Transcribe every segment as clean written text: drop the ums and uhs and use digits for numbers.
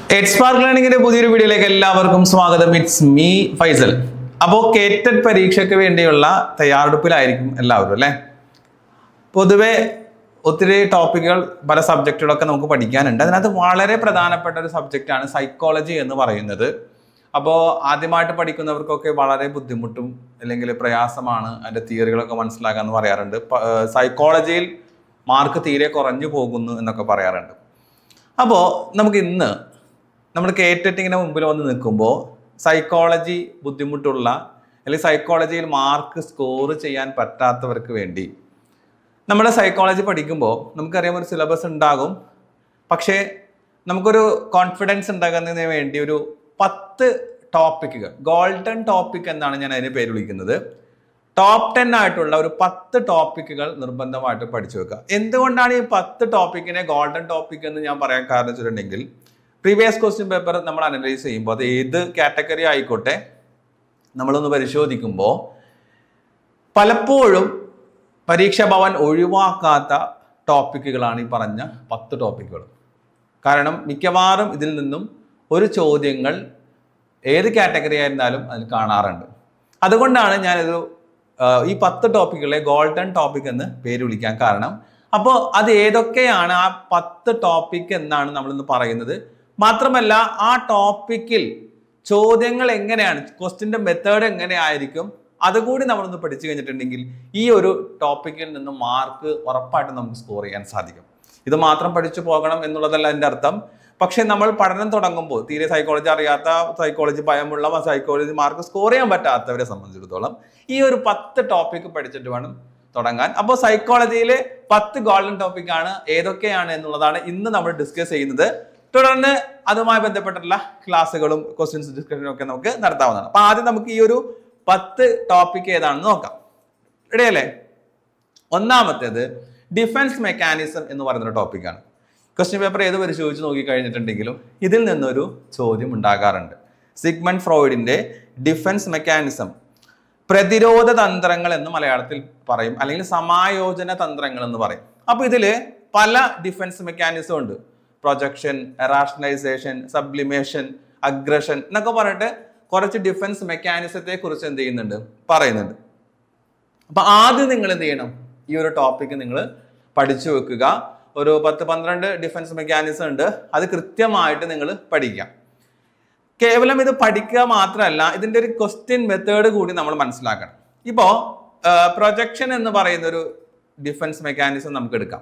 എഡ്സ്പാർക്ക് ലേണിംഗിന്റെ പുതിയൊരു വീഡിയോയിലേക്ക് എല്ലാവർക്കും സ്വാഗതം. It's me Faisal. അപ്പോൾ കേറ്റഡ് പരീക്ഷയ്ക്ക് വേണ്ടിയുള്ള തയ്യാറെടുപ്പിലായിരിക്കും എല്ലാവരും അല്ലേ. പൊതുവെ ഒത്തിരി ടോപ്പിക്കുകൾ പല സബ്ജക്റ്റുകളൊക്കെ നമുക്ക് പഠിക്കാനുണ്ട്. അതിനകത്ത് വളരെ പ്രധാനപ്പെട്ട ഒരു സബ്ജക്റ്റാണ് സൈക്കോളജി എന്ന് പറയുന്നത്. അപ്പോൾ ആദ്യമായിട്ട് പഠിക്കുന്നവർക്കൊക്കെ വളരെ ബുദ്ധിമുട്ടും അല്ലെങ്കിൽ പ്രയാസമാണ് അതിൻ്റെ തിയറികളൊക്കെ മനസ്സിലാക്കാമെന്ന് പറയാറുണ്ട്. സൈക്കോളജിയിൽ മാർക്ക് തീരെ കുറഞ്ഞു പോകുന്നു എന്നൊക്കെ പറയാറുണ്ട്. അപ്പോൾ നമുക്ക് ഇന്ന് നമ്മൾ കേറ്റിട്ടിങ്ങനെ മുമ്പിൽ വന്ന് നിൽക്കുമ്പോൾ സൈക്കോളജി ബുദ്ധിമുട്ടുള്ള അല്ലെങ്കിൽ സൈക്കോളജിയിൽ മാർക്ക് സ്കോർ ചെയ്യാൻ പറ്റാത്തവർക്ക് വേണ്ടി നമ്മൾ സൈക്കോളജി പഠിക്കുമ്പോൾ നമുക്കറിയാം ഒരു സിലബസ് ഉണ്ടാകും. പക്ഷേ നമുക്കൊരു കോൺഫിഡൻസ് ഉണ്ടാകുന്നതിന് വേണ്ടി ഒരു 10 ടോപ്പിക്കുകൾ, ഗോൾഡൻ ടോപ്പിക് എന്നാണ് ഞാൻ അതിന് പേര് വിളിക്കുന്നത്, ടോപ്പ് 10 ആയിട്ടുള്ള ഒരു 10 ടോപ്പിക്കുകൾ നിർബന്ധമായിട്ട് പഠിച്ചു വെക്കുക. എന്തുകൊണ്ടാണ് ഈ 10 ടോപ്പിക്കിനെ ഗോൾഡൻ ടോപ്പിക് എന്ന് ഞാൻ പറയാൻ കാരണം വെച്ചിട്ടുണ്ടെങ്കിൽ പ്രീവിയസ് ക്വസ്റ്റ്യൻ പേപ്പർ നമ്മൾ അനലൈസ് ചെയ്യുമ്പോൾ അത് ഏത് കാറ്റഗറി ആയിക്കോട്ടെ നമ്മളൊന്ന് പരിശോധിക്കുമ്പോൾ പലപ്പോഴും പരീക്ഷാ ഭവൻ ഒഴിവാക്കാത്ത ടോപ്പിക്കുകളാണ് ഈ പറഞ്ഞ 10 ടോപ്പിക്കുകൾ. കാരണം മിക്കവാറും ഇതിൽ നിന്നും ഒരു ചോദ്യങ്ങൾ ഏത് കാറ്റഗറി ആയിരുന്നാലും അതിൽ കാണാറുണ്ട്. അതുകൊണ്ടാണ് ഞാനൊരു ഈ 10 ടോപ്പിക്കുകളെ ഗോൾഡൻ ടോപ്പിക് എന്ന് പേര് വിളിക്കാൻ കാരണം. അപ്പോൾ അത് ഏതൊക്കെയാണ് ആ 10 ടോപ്പിക് എന്നാണ് നമ്മളിന്ന് പറയുന്നത്. മാത്രമല്ല ആ ടോപ്പിക്കിൽ ചോദ്യങ്ങൾ എങ്ങനെയാണ്, ക്വസ്റ്റിൻ്റെ മെത്തേഡ് എങ്ങനെയായിരിക്കും, അതുകൂടി നമ്മളൊന്ന് പഠിച്ചു കഴിഞ്ഞിട്ടുണ്ടെങ്കിൽ ഈ ഒരു ടോപ്പിക്കിൽ നിന്ന് മാർക്ക് ഉറപ്പായിട്ടും നമുക്ക് സ്കോർ ചെയ്യാൻ സാധിക്കും. ഇത് മാത്രം പഠിച്ചു പോകണം എന്നുള്ളതല്ല എൻ്റെ അർത്ഥം. പക്ഷെ നമ്മൾ പഠനം തുടങ്ങുമ്പോൾ തീരെ സൈക്കോളജി അറിയാത്ത, സൈക്കോളജി ഭയമുള്ള, സൈക്കോളജി മാർക്ക് സ്കോർ ചെയ്യാൻ പറ്റാത്തവരെ സംബന്ധിച്ചിടത്തോളം ഈ ഒരു 10 ടോപ്പിക്ക് പഠിച്ചിട്ട് വേണം തുടങ്ങാൻ. അപ്പോൾ സൈക്കോളജിയിലെ 10 ഗോൾഡൻ ടോപ്പിക്കാണ് ഏതൊക്കെയാണ് എന്നുള്ളതാണ് ഇന്ന് നമ്മൾ ഡിസ്കസ് ചെയ്യുന്നത്. തുടർന്ന് അതുമായി ബന്ധപ്പെട്ടുള്ള ക്ലാസ്സുകളും ക്വസ്റ്റ്യൻസ് ഡിസ്കഷനും ഒക്കെ നമുക്ക് നടത്താവുന്നതാണ്. അപ്പൊ ആദ്യം നമുക്ക് ഈ ഒരു 10 ടോപ്പിക് ഏതാണെന്ന് നോക്കാം. ഇടയല്ലേ? ഒന്നാമത്തേത് ഡിഫൻസ് മെക്കാനിസം എന്ന് പറയുന്ന ടോപ്പിക്കാണ്. ക്വസ്റ്റ്യൻ പേപ്പർ ഏത് പരിശോധിച്ച് നോക്കിക്കഴിഞ്ഞിട്ടുണ്ടെങ്കിലും ഇതിൽ നിന്നൊരു ചോദ്യം ഉണ്ടാകാറുണ്ട്. സിഗ്മണ്ട് ഫ്രോയിഡിന്റെ ഡിഫൻസ് മെക്കാനിസം, പ്രതിരോധ തന്ത്രങ്ങൾ എന്ന് മലയാളത്തിൽ പറയും, അല്ലെങ്കിൽ സമായോജന തന്ത്രങ്ങൾ എന്ന് പറയും. അപ്പൊ ഇതില് പല ഡിഫൻസ് മെക്കാനിസം ഉണ്ട്. പ്രൊജക്ഷൻ, റാഷണലൈസേഷൻ, സബ്ലിമേഷൻ, അഗ്രഷൻ എന്നൊക്കെ പറഞ്ഞിട്ട് കുറച്ച് ഡിഫൻസ് മെക്കാനിസത്തെ കുറിച്ച് എന്ത് ചെയ്യുന്നുണ്ട്, പറയുന്നുണ്ട്. അപ്പൊ ആദ്യം നിങ്ങൾ എന്ത് ചെയ്യണം, ഈ ഒരു ടോപ്പിക്ക് നിങ്ങൾ പഠിച്ചു വെക്കുക. ഒരു 10-12 ഡിഫൻസ് മെക്കാനിസം ഉണ്ട്. അത് കൃത്യമായിട്ട് നിങ്ങൾ പഠിക്കാം. കേവലം ഇത് പഠിക്കുക മാത്രമല്ല, ഇതിന്റെ ഒരു ക്വസ്റ്റ്യൻ മെത്തേഡ് കൂടി നമ്മൾ മനസ്സിലാക്കണം. ഇപ്പോ പ്രൊജക്ഷൻ എന്ന് പറയുന്ന ഒരു ഡിഫൻസ് മെക്കാനിസം നമുക്ക് എടുക്കാം.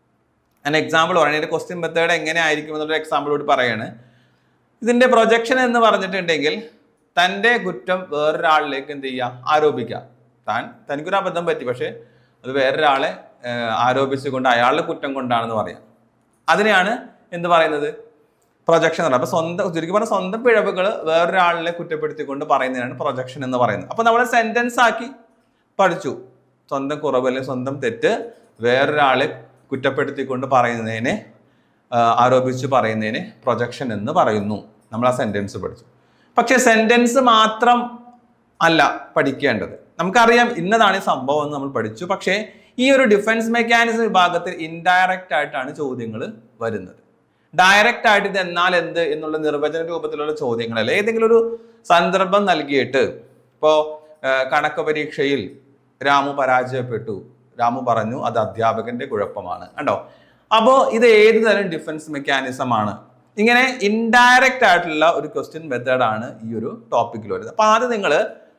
ഞാൻ എക്സാമ്പിൾ പറയണ, ഇതിന്റെ ക്വസ്റ്റ്യൻ മെത്തേഡ് എങ്ങനെ ആയിരിക്കും എന്നുള്ളൊരു എക്സാമ്പിൾ കൂടി പറയാണ്. ഇതിന്റെ പ്രൊജക്ഷൻ എന്ന് പറഞ്ഞിട്ടുണ്ടെങ്കിൽ തൻ്റെ കുറ്റം വേറൊരാളിലേക്ക് എന്ത് ചെയ്യുക, ആരോപിക്കുക. തനിക്കൊരു അബദ്ധം പറ്റി, പക്ഷെ അത് വേറൊരാളെ ആരോപിച്ചുകൊണ്ട് അയാളുടെ കുറ്റം കൊണ്ടാണെന്ന് പറയാം. അതിനെയാണ് എന്ത് പറയുന്നത്, പ്രൊജക്ഷൻ എന്ന് പറയുന്നത്. അപ്പൊ ചുരുക്കി പറഞ്ഞാൽ സ്വന്തം പിഴവുകൾ വേറൊരാളിനെ കുറ്റപ്പെടുത്തിക്കൊണ്ട് പറയുന്നതിനാണ് പ്രൊജക്ഷൻ എന്ന് പറയുന്നത്. അപ്പൊ നമ്മൾ സെന്റൻസ് ആക്കി പഠിച്ചു. സ്വന്തം കുറവ് അല്ലെങ്കിൽ സ്വന്തം തെറ്റ് വേറൊരാളെ കുറ്റപ്പെടുത്തിക്കൊണ്ട് പറയുന്നതിനെ, ആരോപിച്ച് പറയുന്നതിനെ പ്രൊജക്ഷൻ എന്ന് പറയുന്നു. നമ്മൾ ആ സെന്റൻസ് പഠിച്ചു. പക്ഷെ സെന്റൻസ് മാത്രം അല്ല പഠിക്കേണ്ടത്. നമുക്കറിയാം ഇന്നതാണ് ഈ സംഭവം എന്ന് നമ്മൾ പഠിച്ചു. പക്ഷേ ഈ ഒരു ഡിഫൻസ് മെക്കാനിസം വിഭാഗത്തിൽ ഇൻഡയറക്റ്റ് ആയിട്ടാണ് ചോദ്യങ്ങൾ വരുന്നത്. ഡയറക്റ്റ് ആയിട്ട് ഇത് എന്നാൽ എന്ത് എന്നുള്ള നിർവചന രൂപത്തിലുള്ള ചോദ്യങ്ങളല്ല. ഏതെങ്കിലും ഒരു സന്ദർഭം നൽകിയിട്ട്, ഇപ്പോൾ കണക്ക് പരീക്ഷയിൽ രാമു പരാജയപ്പെട്ടു, രാമു പറഞ്ഞു അത് അധ്യാപകന്റെ കുഴപ്പമാണ്, കണ്ടോ. അപ്പോൾ ഇത് ഏത് തരം ഡിഫൻസ് മെക്കാനിസം ആണ്? ഇങ്ങനെ ഇൻഡയറക്റ്റ് ആയിട്ടുള്ള ഒരു ക്വസ്റ്റ്യൻ മെത്തേഡാണ് ഈ ഒരു ടോപ്പിക്കിൽ വരുന്നത്. അപ്പൊ ആദ്യം നിങ്ങൾ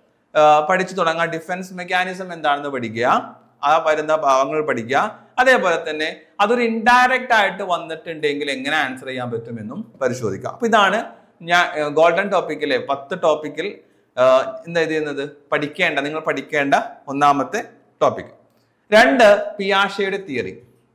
പഠിച്ചു തുടങ്ങാൻ ഡിഫൻസ് മെക്കാനിസം എന്താണെന്ന് പഠിക്കുക, ആ വരുന്ന ഭാവങ്ങൾ പഠിക്കുക. അതേപോലെ തന്നെ അതൊരു ഇൻഡയറക്റ്റ് ആയിട്ട് വന്നിട്ടുണ്ടെങ്കിൽ എങ്ങനെ ആൻസർ ചെയ്യാൻ പറ്റുമെന്നും പരിശോധിക്കുക. അപ്പൊ ഇതാണ് ഞാൻ ഗോൾഡൻ ടോപ്പിക്കിലെ 10 ടോപ്പിക്കിൽ എന്താ ചെയ്യുന്നത്, നിങ്ങൾ പഠിക്കേണ്ട ഒന്നാമത്തെ ടോപ്പിക്. 2, പിയാഷെയുടെ തിയറി.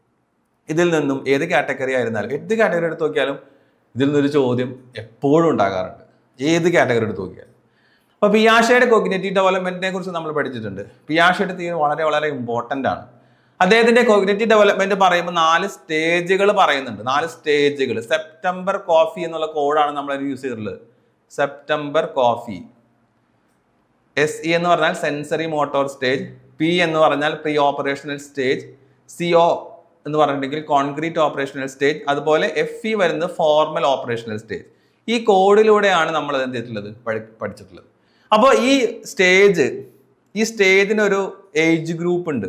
ഇതിൽ നിന്നും ഏത് കാറ്റഗറി ആയിരുന്നാലും, ഏത് കാറ്റഗറി എടുത്ത് നോക്കിയാലും ഇതിൽ നിന്നൊരു ചോദ്യം എപ്പോഴും ഉണ്ടാകാറുണ്ട്, ഏത് കാറ്റഗറി എടുത്ത് നോക്കിയാലും. അപ്പൊ പിയാഷെയുടെ കോഗ്നിറ്റീവ് ഡെവലപ്മെന്റിനെ കുറിച്ച് നമ്മൾ പഠിച്ചിട്ടുണ്ട്. പിയാഷെയുടെ തിയറി വളരെ വളരെ ഇമ്പോർട്ടന്റ് ആണ്. അദ്ദേഹത്തിന്റെ കോഗ്നിറ്റീവ് ഡെവലപ്മെന്റ് പറയുമ്പോൾ 4 സ്റ്റേജുകൾ പറയുന്നുണ്ട്. 4 സ്റ്റേജുകൾ. സെപ്റ്റംബർ കോഫി എന്നുള്ള കോഡാണ് നമ്മൾ അതിന് യൂസ് ചെയ്തിട്ടുള്ളത്. September coffee. SE എന്ന് പറഞ്ഞാൽ സെൻസറി മോട്ടോർ സ്റ്റേജ്, P എന്ന് പറഞ്ഞാൽ പ്രീ ഓപ്പറേഷണൽ സ്റ്റേജ്, CO എന്ന് പറഞ്ഞിട്ടുണ്ടെങ്കിൽ കോൺക്രീറ്റ് ഓപ്പറേഷണൽ സ്റ്റേജ്, അതുപോലെ FE വരുന്നത് ഫോർമൽ ഓപ്പറേഷണൽ സ്റ്റേജ്. ഈ കോഡിലൂടെയാണ് നമ്മൾ എന്ത് ചെയ്തിട്ടുള്ളത്, പഠിച്ചിട്ടുള്ളത്. അപ്പോൾ ഈ സ്റ്റേജിനൊരു ഏജ് ഗ്രൂപ്പ് ഉണ്ട്.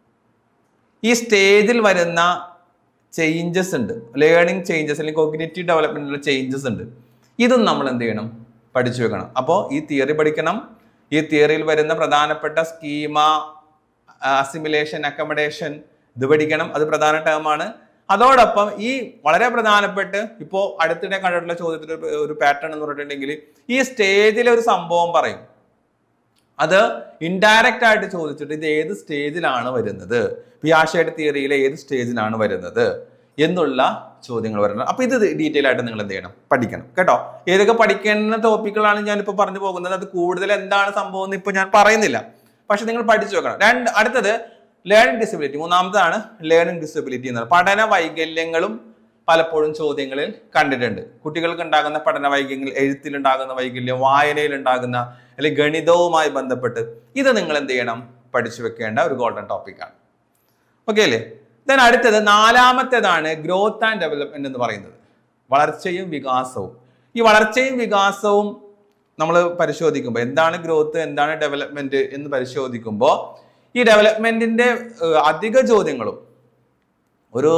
ഈ സ്റ്റേജിൽ വരുന്ന ചേഞ്ചസ് ഉണ്ട്, ലേണിംഗ് ചേഞ്ചസ് അല്ലെങ്കിൽ കോഗ്നിറ്റീവ് ഡെവലപ്മെന്റിലുള്ള ചേഞ്ചസ് ഉണ്ട്. ഇതും നമ്മൾ എന്ത് ചെയ്യണം, പഠിച്ചു വെക്കണം. അപ്പോൾ ഈ തിയറി പഠിക്കണം. ഈ തിയറിയിൽ വരുന്ന പ്രധാനപ്പെട്ട സ്കീമ, അസിമിലേഷൻ, അക്കമഡേഷൻ, ഇത് പഠിക്കണം. അത് പ്രധാന ടേമാണ്. അതോടൊപ്പം ഈ വളരെ പ്രധാനപ്പെട്ട് ഇപ്പോൾ അടുത്തിടെ കണ്ടിട്ടുള്ള ചോദ്യത്തിൽ ഒരു പാറ്റേൺ എന്ന് പറഞ്ഞിട്ടുണ്ടെങ്കിൽ ഈ സ്റ്റേജിലെ ഒരു സംഭവം പറയും. അത് ഇൻഡയറക്റ്റ് ആയിട്ട് ചോദിച്ചിട്ട് ഇത് ഏത് സ്റ്റേജിലാണ് വരുന്നത്, പിയാഷെയുടെ തിയറിയിലെ ഏത് സ്റ്റേജിലാണ് വരുന്നത് എന്നുള്ള ചോദ്യങ്ങൾ വരുന്നത്. അപ്പൊ ഇത് ഡീറ്റെയിൽ ആയിട്ട് നിങ്ങൾ എന്ത് ചെയ്യണം, പഠിക്കണം കേട്ടോ. ഏതൊക്കെ പഠിക്കേണ്ട ടോപ്പിക്കുകളാണ് ഞാനിപ്പോൾ പറഞ്ഞു പോകുന്നത്. അത് കൂടുതൽ എന്താണ് സംഭവം എന്ന് ഇപ്പൊ ഞാൻ പറയുന്നില്ല, പക്ഷെ നിങ്ങൾ പഠിച്ചു വെക്കണം. അടുത്തത് ലേണിംഗ് ഡിസബിലിറ്റി. മൂന്നാമതാണ് ലേണിംഗ് ഡിസബിലിറ്റി എന്നത്. പഠന വൈകല്യങ്ങളും പലപ്പോഴും ചോദ്യങ്ങളിൽ കണ്ടിട്ടുണ്ട്. കുട്ടികൾക്ക് ഉണ്ടാകുന്ന പഠന വൈകല്യങ്ങൾ, എഴുത്തിലുണ്ടാകുന്ന വൈകല്യം, വായനയിലുണ്ടാകുന്ന അല്ലെങ്കിൽ ഗണിതവുമായി ബന്ധപ്പെട്ട് ഇത് നിങ്ങൾ എന്ത് ചെയ്യണം, പഠിച്ചു വെക്കേണ്ട ഒരു ഗോൾഡൻ ടോപ്പിക്കാണ്. ഓക്കെ അല്ലേ? ദെൻ അടുത്തത് നാലാമത്തേതാണ് ഗ്രോത്ത് ആൻഡ് ഡെവലപ്മെന്റ് എന്ന് പറയുന്നത്, വളർച്ചയും വികാസവും. ഈ വളർച്ചയും വികാസവും നമ്മൾ പരിശോധിക്കുമ്പോൾ എന്താണ് ഗ്രോത്ത്, എന്താണ് ഡെവലപ്മെന്റ് എന്ന് പരിശോധിക്കുമ്പോൾ ഈ ഡെവലപ്മെന്റിന്റെ അധിക ചോദ്യങ്ങളും ഒരു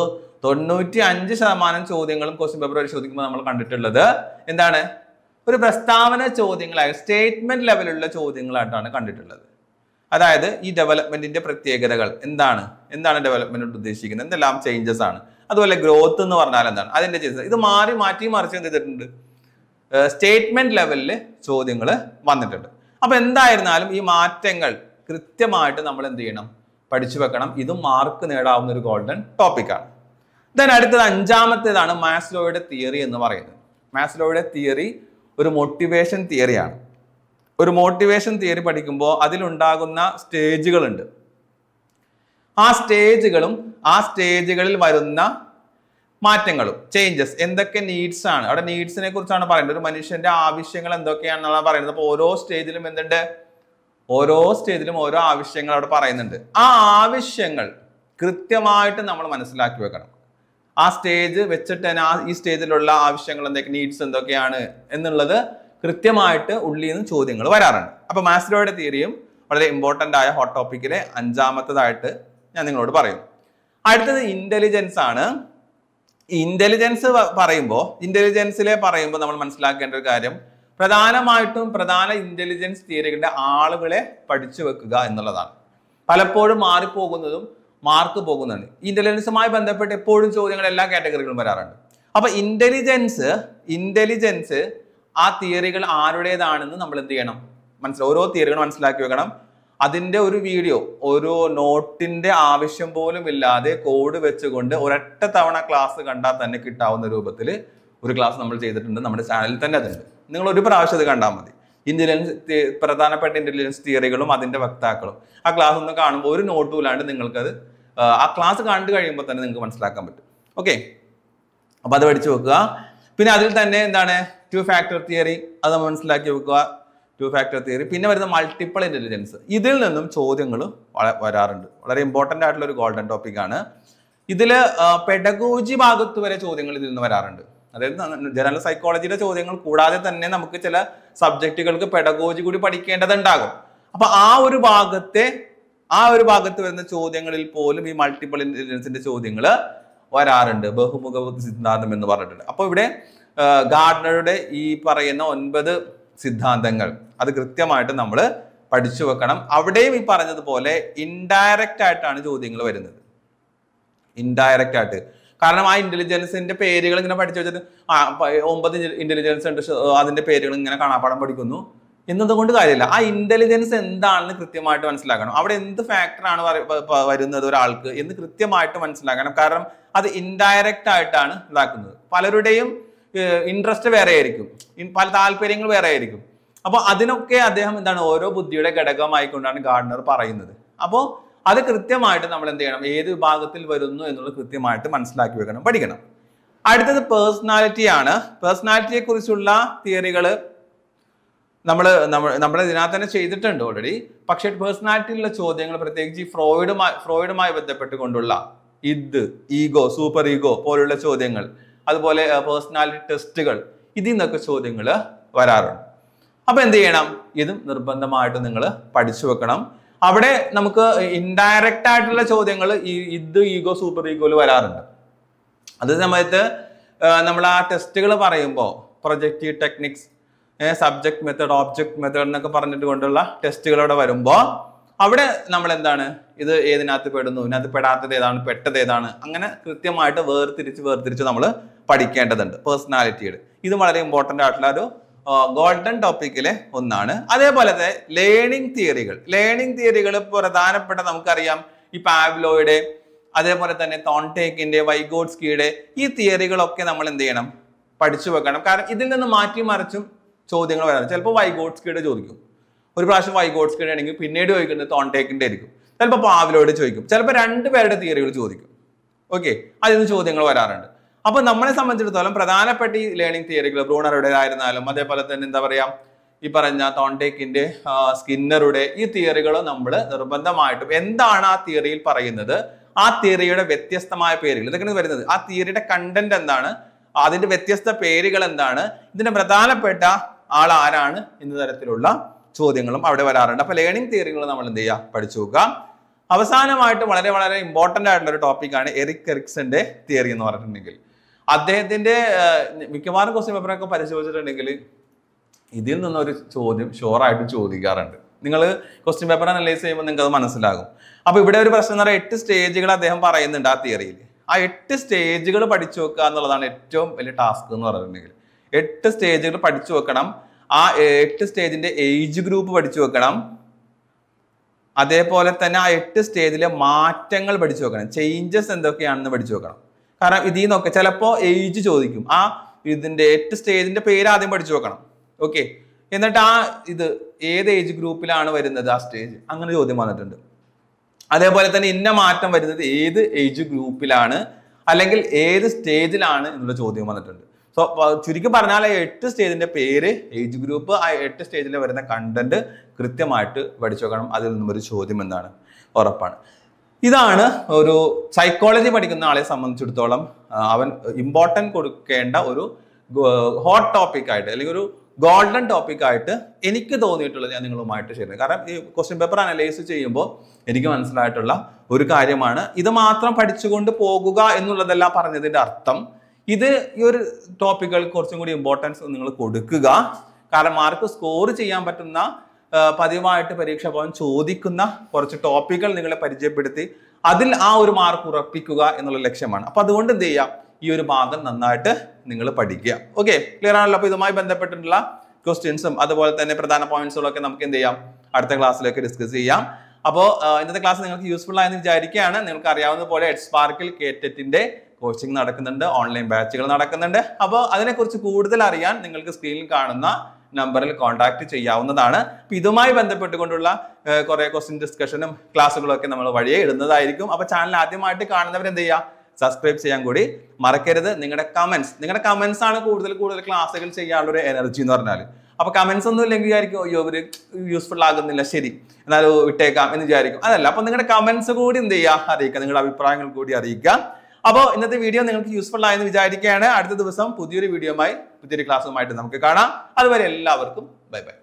95% ചോദ്യങ്ങളും ക്വസ്റ്റ്യൻ പേപ്പർ പരിശോധിക്കുമ്പോൾ നമ്മൾ കണ്ടിട്ടുള്ളത് എന്താണ്, ഒരു പ്രസ്താവന ചോദ്യങ്ങളായി സ്റ്റേറ്റ്മെന്റ് ലെവലുള്ള ചോദ്യങ്ങളായിട്ടാണ് കണ്ടിട്ടുള്ളത്. അതായത് ഈ ഡെവലപ്മെന്റിന്റെ പ്രത്യേകതകൾ എന്താണ് ഡെവലപ്മെന്റ് ഉദ്ദേശിക്കുന്നത്, എന്തെല്ലാം ചേഞ്ചസ് ആണ്, അതുപോലെ ഗ്രോത്ത് എന്ന് പറഞ്ഞാൽ എന്താണ്, അതിന്റെ ചേഞ്ചസ്. ഇത് മാറ്റി മറിച്ച് എന്ത് ചെയ്തിട്ടുണ്ട്, സ്റ്റേറ്റ്മെന്റ് ലെവലിൽ ചോദ്യങ്ങൾ വന്നിട്ടുണ്ട്. അപ്പൊ എന്തായിരുന്നാലും ഈ മാറ്റങ്ങൾ കൃത്യമായിട്ട് നമ്മൾ എന്ത് ചെയ്യണം, പഠിച്ചു വെക്കണം. ഇതും മാർക്ക് നേടാവുന്ന ഒരു ഗോൾഡൻ ടോപ്പിക്കാണ്. ദെൻ അടുത്തത് അഞ്ചാമത്തേതാണ് മാസ്ലോയുടെ തിയറി എന്ന് പറയുന്നത്. മാസ്ലോയുടെ തിയറി ഒരു മോട്ടിവേഷൻ തിയറിയാണ്. ഒരു മോട്ടിവേഷൻ തിയറി പഠിക്കുമ്പോൾ അതിലുണ്ടാകുന്ന സ്റ്റേജുകളുണ്ട്. ആ സ്റ്റേജുകളിൽ വരുന്ന മാറ്റങ്ങളും ചേഞ്ചസ്, എന്തൊക്കെ നീഡ്സ് ആണ്, അവിടെ നീഡ്സിനെ കുറിച്ചാണ് പറയുന്നത്. ഒരു മനുഷ്യന്റെ ആവശ്യങ്ങൾ എന്തൊക്കെയാണെന്നാണ് പറയുന്നത്. അപ്പോൾ ഓരോ സ്റ്റേജിലും ഓരോ ആവശ്യങ്ങൾ അവിടെ പറയുന്നുണ്ട്. ആ ആവശ്യങ്ങൾ കൃത്യമായിട്ട് നമ്മൾ മനസ്സിലാക്കി വെക്കണം. ആ സ്റ്റേജ് വെച്ചിട്ട് തന്നെ ഈ സ്റ്റേജിലുള്ള ആവശ്യങ്ങൾ എന്തൊക്കെ, നീഡ്സ് എന്തൊക്കെയാണ് എന്നുള്ളത് കൃത്യമായിട്ട് ഉള്ളിൽ നിന്ന് ചോദ്യങ്ങൾ വരാറുണ്ട്. അപ്പൊ മാസ്ലോയുടെ തിയറിയും വളരെ ഇമ്പോർട്ടന്റ് ആയ ഹോട്ട് ടോപ്പിക്കിലെ അഞ്ചാമത്തേതായിട്ട് ഞാൻ നിങ്ങളോട് പറയുന്നു. അടുത്തത് ഇന്റലിജൻസ് ആണ്. ഇന്റലിജൻസിലെ പറയുമ്പോൾ നമ്മൾ മനസ്സിലാക്കേണ്ട ഒരു കാര്യം, പ്രധാന ഇന്റലിജൻസ് തിയറികളുടെ ആളുകളെ പഠിച്ചു വെക്കുക എന്നുള്ളതാണ്. പലപ്പോഴും മാറിപ്പോകുന്നതും മാർക്ക് പോകുന്നുണ്ട്. ഇന്റലിജൻസുമായി ബന്ധപ്പെട്ട് എപ്പോഴും ചോദ്യങ്ങൾ എല്ലാ കാറ്റഗറികളും വരാറുണ്ട്. അപ്പൊ ഇന്റലിജൻസ് ആ തിയറികൾ ആരുടേതാണെന്ന് നമ്മൾ എന്ത് ചെയ്യണം, ഓരോ തിയറികൾ മനസ്സിലാക്കി വെക്കണം. അതിന്റെ ഒരു വീഡിയോ, ഓരോ നോട്ടിന്റെ ആവശ്യം പോലും ഇല്ലാതെ കോഡ് വെച്ചുകൊണ്ട് ഒരൊറ്റ തവണ ക്ലാസ് കണ്ടാൽ തന്നെ കിട്ടാവുന്ന രൂപത്തിൽ ഒരു ക്ലാസ് നമ്മൾ ചെയ്തിട്ടുണ്ട്. നമ്മുടെ ചാനലിൽ തന്നെ അതുണ്ട്. നിങ്ങൾ ഒരു പ്രാവശ്യം അത് കണ്ടാൽ മതി. പ്രധാനപ്പെട്ട ഇന്റലിജൻസ് തിയറികളും അതിന്റെ വക്താക്കളും ആ ക്ലാസ് ഒന്ന് കാണുമ്പോൾ ഒരു നോട്ടും ഇല്ലാണ്ട് നിങ്ങൾക്കത് ആ ക്ലാസ് കണ്ടു കഴിയുമ്പോൾ തന്നെ നിങ്ങൾക്ക് മനസ്സിലാക്കാൻ പറ്റും. ഓക്കെ, അപ്പൊ അത് പഠിച്ചു വെക്കുക. പിന്നെ അതിൽ തന്നെ എന്താണ് 2 ഫാക്ടർ തിയറി, അത് നമ്മൾ മനസ്സിലാക്കി വെക്കുക. 2 ഫാക്ടർ തിയറി. പിന്നെ വരുന്ന മൾട്ടിപ്പിൾ ഇന്റലിജൻസ്. ഇതിൽ നിന്നും ചോദ്യങ്ങൾ വരാറുണ്ട്. വളരെ ഇമ്പോർട്ടന്റ് ആയിട്ടുള്ള ഒരു ഗോൾഡൻ ടോപ്പിക്കാണ്. ഇതില് പെഡഗോജി ഭാഗത്ത് വരെ ചോദ്യങ്ങൾ ഇതിൽ നിന്ന് വരാറുണ്ട്. അതായത് ജനറൽ സൈക്കോളജിയുടെ ചോദ്യങ്ങൾ കൂടാതെ തന്നെ നമുക്ക് ചില സബ്ജക്റ്റുകൾക്ക് പെഡഗോജി കൂടി പഠിക്കേണ്ടതുണ്ടാകും. അപ്പൊ ആ ഒരു ഭാഗത്ത് വരുന്ന ചോദ്യങ്ങളിൽ പോലും ഈ മൾട്ടിപ്പിൾ ഇന്റലിജൻസിന്റെ ചോദ്യങ്ങൾ വരാറുണ്ട്. ബഹുമുഖ സിദ്ധാന്തം എന്ന് പറഞ്ഞിട്ടുണ്ട്. അപ്പൊ ഇവിടെ ഗാർഡനറുടെ ഈ പറയുന്ന 9 സിദ്ധാന്തങ്ങൾ അത് കൃത്യമായിട്ട് നമ്മൾ പഠിച്ചു വെക്കണം. അവിടെയും ഈ പറഞ്ഞതുപോലെ ഇൻഡയറക്റ്റ് ആയിട്ടാണ് ചോദ്യങ്ങൾ വരുന്നത്. ഇൻഡയറക്റ്റ് ആയിട്ട്, കാരണം ആ ഇന്റലിജൻസിന്റെ പേരുകൾ ഇങ്ങനെ പഠിച്ചു വെച്ചിട്ട് 9 ഇന്റലിജൻസ് ഉണ്ട്, അതിന്റെ പേരുകൾ ഇങ്ങനെ കാണാപ്പാടം പഠിക്കുന്നു എന്നതുകൊണ്ട് കാര്യമില്ല. ആ ഇന്റലിജൻസ് എന്താണെന്ന് കൃത്യമായിട്ട് മനസ്സിലാക്കണം. അവിടെ എന്ത് ഫാക്ടറാണ് വരുന്നത് ഒരാൾക്ക് എന്ന് കൃത്യമായിട്ട് മനസ്സിലാക്കണം. കാരണം അത് ഇൻഡയറക്റ്റ് ആയിട്ടാണ് ഇതാക്കുന്നത്. പലരുടെയും ഇൻട്രസ്റ്റ് വേറെ ആയിരിക്കും, പല താല്പര്യങ്ങൾ വേറെ ആയിരിക്കും. അപ്പൊ അതിനൊക്കെ അദ്ദേഹം ഓരോ ബുദ്ധിയുടെ ഘടകമായിക്കൊണ്ടാണ് ഗാർഡനർ പറയുന്നത്. അപ്പോൾ അത് കൃത്യമായിട്ട് നമ്മൾ എന്ത് ചെയ്യണം, ഏത് വിഭാഗത്തിൽ വരുന്നു എന്നുള്ളത് കൃത്യമായിട്ട് മനസ്സിലാക്കി വെക്കണം, പഠിക്കണം. അടുത്തത് പേഴ്സണാലിറ്റി ആണ്. പേഴ്സണാലിറ്റിയെ കുറിച്ചുള്ള തിയറികൾ നമ്മൾ ഇതിനകത്ത് തന്നെ ചെയ്തിട്ടുണ്ട് ഓൾറെഡി. പക്ഷെ പേഴ്സണാലിറ്റിയിലുള്ള ചോദ്യങ്ങൾ, പ്രത്യേകിച്ച് ഫ്രോയിഡുമായി ബന്ധപ്പെട്ടുകൊണ്ടുള്ള ഈഗോ, സൂപ്പർ ഈഗോ പോലുള്ള ചോദ്യങ്ങൾ, അതുപോലെ പേഴ്സണാലിറ്റി ടെസ്റ്റുകൾ, ഇതിൽ നിന്നൊക്കെ ചോദ്യങ്ങൾ വരാറുണ്ട്. അപ്പൊ എന്ത് ചെയ്യണം? ഇതും നിർബന്ധമായിട്ട് നിങ്ങൾ പഠിച്ചു വെക്കണം. അവിടെ നമുക്ക് ഇൻഡയറക്റ്റ് ആയിട്ടുള്ള ചോദ്യങ്ങൾ ഇത് ഈഗോ സൂപ്പർ ഈഗോയിൽ വരാറുണ്ട്. അതേ സമയത്ത് നമ്മൾ ആ ടെസ്റ്റുകൾ പറയുമ്പോൾ projective techniques, subject method, object method എന്നൊക്കെ പറഞ്ഞിട്ട് കൊണ്ടുള്ള ടെസ്റ്റുകൾ അവിടെ വരുമ്പോൾ അവിടെ നമ്മൾ എന്താണ്, ഇത് ഏതിനകത്ത് പെടുന്നു, ഇതിനകത്ത് പെടാത്തത് ഏതാണ്, പെട്ടത് ഏതാണ്, അങ്ങനെ കൃത്യമായിട്ട് വേർതിരിച്ച് നമ്മൾ പഠിക്കേണ്ടതുണ്ട് പേഴ്സണാലിറ്റിയുടെ. ഇത് വളരെ ഇമ്പോർട്ടൻ്റ് ആയിട്ടുള്ള ഒരു ഗോൾഡൻ ടോപ്പിക്കിലെ ഒന്നാണ്. അതേപോലെ തന്നെ ലേണിംഗ് തിയറികൾ പ്രധാനപ്പെട്ട നമുക്കറിയാം ഈ പാവ്ലോയുടെ, അതേപോലെ തന്നെ തോൺടേക്കിന്റെ, വൈഗോട്സ്കിയുടെ ഈ തിയറികളൊക്കെ നമ്മൾ എന്ത് ചെയ്യണം? പഠിച്ചു വെക്കണം. കാരണം ഇതിൽ നിന്ന് മാറ്റി മറിച്ചും ചോദ്യങ്ങൾ വരാം. ചിലപ്പോൾ വൈഗോട്സ്കിയുടെ ചോദിക്കും, ഒരു പ്രാവശ്യം വൈഗോട്സ്കിയുടെ ആണെങ്കിൽ പിന്നീട് ചോദിക്കുന്നത് തോൺടേക്കിന്റെ ആയിരിക്കും. ചിലപ്പോൾ പാവ്ലോയുടെ ചോദിക്കും, ചിലപ്പോൾ രണ്ടുപേരുടെ തിയറികൾ ചോദിക്കും. ഓക്കെ, അതിൽ നിന്ന് ചോദ്യങ്ങൾ വരാറുണ്ട്. അപ്പൊ നമ്മളെ സംബന്ധിച്ചിടത്തോളം പ്രധാനപ്പെട്ട ഈ ലേണിംഗ് തിയറികൾ ബ്രൂണറുടേതായിരുന്നാലും അതേപോലെ തന്നെ എന്താ പറയാ ഈ പറഞ്ഞ തോൺടേക്കിന്റെ, സ്കിന്നറുടെ ഈ തിയറികൾ നമ്മൾ നിർബന്ധമായിട്ടും എന്താണ് ആ തിയറിയിൽ പറയുന്നത്, ആ തിയറിയുടെ വ്യത്യസ്തമായ പേരുകൾ ഇതൊക്കെയാണ് വരുന്നത്, ആ തിയറിയുടെ കണ്ടന്റ് എന്താണ്, അതിന്റെ വ്യത്യസ്ത പേരുകൾ എന്താണ്, ഇതിന്റെ പ്രധാനപ്പെട്ട ആൾ ആരാണ് എന്ന തരത്തിലുള്ള ചോദ്യങ്ങളും അവിടെ വരാറുണ്ട്. അപ്പൊ ലേണിംഗ് തിയറികൾ നമ്മൾ എന്ത് ചെയ്യുക? പഠിച്ചു നോക്കുക. അവസാനമായിട്ട് വളരെ വളരെ ഇമ്പോർട്ടന്റ് ആയിട്ടുള്ള ഒരു ടോപ്പിക്കാണ് എറിക് എറിക്സന്റെ തിയറി എന്ന് പറഞ്ഞിട്ടുണ്ടെങ്കിൽ. അദ്ദേഹത്തിന്റെ മിക്കവാറും ക്വസ്റ്റ്യൻ പേപ്പറൊക്കെ പരിശോധിച്ചിട്ടുണ്ടെങ്കിൽ ഇതിൽ നിന്നൊരു ചോദ്യം ഷുവറായിട്ട് ചോദിക്കാറുണ്ട്. നിങ്ങൾ ക്വസ്റ്റ്യൻ പേപ്പർ അനലൈസ് ചെയ്യുമ്പോൾ നിങ്ങൾക്ക് അത് മനസ്സിലാകും. അപ്പൊ ഇവിടെ ഒരു പ്രശ്നം എന്ന് പറയുന്നത് 8 സ്റ്റേജുകൾ അദ്ദേഹം പറയുന്നുണ്ട് ആ തിയറിയിൽ. ആ 8 സ്റ്റേജുകൾ പഠിച്ചു വെക്കുക എന്നുള്ളതാണ് ഏറ്റവും വലിയ ടാസ്ക് എന്ന് പറഞ്ഞിട്ടുണ്ടെങ്കിൽ. 8 സ്റ്റേജുകൾ പഠിച്ചു വെക്കണം. ആ 8 സ്റ്റേജിന്റെ ഏജ് ഗ്രൂപ്പ് പഠിച്ചു വെക്കണം. അതേപോലെ തന്നെ ആ 8 സ്റ്റേജിലെ മാറ്റങ്ങൾ പഠിച്ചു വെക്കണം, ചേഞ്ചസ് എന്തൊക്കെയാണെന്ന് പഠിച്ചു വെക്കണം. കാരണം ഇതിൽ നിന്നൊക്കെ ചിലപ്പോൾ ഏജ് ചോദിക്കും. ആ ഇതിന്റെ 8 സ്റ്റേജിന്റെ പേര് ആദ്യം പഠിച്ചു വെക്കണം. ഓക്കെ, എന്നിട്ട് ആ ഇത് ഏത് ഏജ് ഗ്രൂപ്പിലാണ് വരുന്നത് ആ സ്റ്റേജ്, അങ്ങനെ ചോദ്യം വന്നിട്ടുണ്ട്. അതേപോലെ തന്നെ ഇന്ന മാറ്റം വരുന്നത് ഏത് ഏജ് ഗ്രൂപ്പിലാണ് അല്ലെങ്കിൽ ഏത് സ്റ്റേജിലാണ് എന്നുള്ള ചോദ്യം വന്നിട്ടുണ്ട്. സോ ചുരുക്കി പറഞ്ഞാൽ 8 സ്റ്റേജിന്റെ പേര്, ഏജ് ഗ്രൂപ്പ്, ആ 8 സ്റ്റേജിൽ വരുന്ന കണ്ടന്റ് കൃത്യമായിട്ട് പഠിച്ചു വെക്കണം. അതിൽ നിന്നും ഒരു ചോദ്യം എന്താണ് ഉറപ്പാണ്. ഇതാണ് ഒരു സൈക്കോളജി പഠിക്കുന്ന ആളെ സംബന്ധിച്ചിടത്തോളം അവൻ ഇമ്പോർട്ടൻറ്റ് കൊടുക്കേണ്ട ഒരു ഹോട്ട് ടോപ്പിക്കായിട്ട് അല്ലെങ്കിൽ ഒരു ഗോൾഡൻ ടോപ്പിക്കായിട്ട് എനിക്ക് തോന്നിയിട്ടുള്ളത് ഞാൻ നിങ്ങളുമായിട്ട് ഷെയർ ചെയ്യുന്നത്. കാരണം ഈ ക്വസ്റ്റ്യൻ പേപ്പർ അനലൈസ് ചെയ്യുമ്പോൾ എനിക്ക് മനസ്സിലായിട്ടുള്ള ഒരു കാര്യമാണ്, ഇത് മാത്രം പഠിച്ചുകൊണ്ട് പോകുക എന്നുള്ളതല്ല പറഞ്ഞതിൻ്റെ അർത്ഥം. ഇത് ഈ ഒരു ടോപ്പിക്കുകൾക്ക് കുറച്ചും കൂടി ഇമ്പോർട്ടൻസ് നിങ്ങൾ കൊടുക്കുക. കാരണം മാർക്ക് സ്കോർ ചെയ്യാൻ പറ്റുന്ന, പതിവായിട്ട് പരീക്ഷ ഭവൻ ചോദിക്കുന്ന കുറച്ച് ടോപ്പിക്കുകൾ നിങ്ങളെ പരിചയപ്പെടുത്തി അതിൽ ആ ഒരു മാർക്ക് ഉറപ്പിക്കുക എന്നുള്ള ലക്ഷ്യമാണ്. അപ്പൊ അതുകൊണ്ട് എന്ത് ചെയ്യാം, ഈ ഒരു ഭാഗം നന്നായിട്ട് നിങ്ങൾ പഠിക്കുക. ഓക്കെ, ക്ലിയർ ആണല്ലോ? അപ്പൊ ഇതുമായി ബന്ധപ്പെട്ടിട്ടുള്ള ക്വസ്റ്റ്യൻസും അതുപോലെ തന്നെ പ്രധാന പോയിന്റ്സുകളൊക്കെ നമുക്ക് എന്ത് ചെയ്യാം, അടുത്ത ക്ലാസ്സിലേക്ക് ഡിസ്കസ് ചെയ്യാം. അപ്പോൾ ഇന്നത്തെ ക്ലാസ് നിങ്ങൾക്ക് യൂസ്ഫുൾ ആയെന്ന് വിചാരിക്കുകയാണ്. നിങ്ങൾക്ക് അറിയാവുന്ന പോലെ എഡ്സ്പാർക്കിൽ കേറ്ററ്റിന്റെ കോച്ചിങ് നടക്കുന്നുണ്ട്, ഓൺലൈൻ ബാച്ചുകൾ നടക്കുന്നുണ്ട്. അപ്പോൾ അതിനെക്കുറിച്ച് കൂടുതൽ അറിയാൻ നിങ്ങൾക്ക് സ്ക്രീനിൽ കാണുന്ന നമ്പറിൽ കോൺടാക്ട് ചെയ്യാവുന്നതാണ്. അപ്പൊ ഇതുമായി ബന്ധപ്പെട്ടുകൊണ്ടുള്ള കുറെ ക്വസ്റ്റ്യൻ ഡിസ്കഷനും ക്ലാസ്സുകളും ഒക്കെ നമ്മൾ വഴിയെ ഇടുന്നതായിരിക്കും. അപ്പൊ ചാനൽ ആദ്യമായിട്ട് കാണുന്നവർ എന്ത് ചെയ്യുക, സബ്സ്ക്രൈബ് ചെയ്യാൻ കൂടി മറക്കരുത്. നിങ്ങളുടെ കമന്റ്സ് ആണ് കൂടുതൽ ക്ലാസ്സുകൾ ചെയ്യാനുള്ള ഒരു എനർജി എന്ന് പറഞ്ഞാൽ. അപ്പൊ കമന്റ്സ് ഒന്നും ഇല്ലെങ്കിൽ വിചാരിക്കും അയ്യോ ഇവര് യൂസ്ഫുൾ ആകുന്നില്ല, ശരി എന്നാലും വിട്ടേക്കാം എന്ന് വിചാരിക്കും. അതല്ല, അപ്പൊ നിങ്ങളുടെ കമന്റ്സ് കൂടി എന്ത് ചെയ്യുക, അറിയിക്കുക, നിങ്ങളുടെ അഭിപ്രായങ്ങൾ കൂടി അറിയിക്കുക. അപ്പോൾ ഇന്നത്തെ വീഡിയോ നിങ്ങൾക്ക് യൂസ്ഫുൾ ആയെന്ന് വിചാരിക്കുകയാണ്. അടുത്ത ദിവസം പുതിയൊരു വീഡിയോയുമായി പുതിയൊരു ക്ലാസ്സുമായിട്ട് നമുക്ക് കാണാം. അതുവരെ എല്ലാവർക്കും ബൈ ബൈ.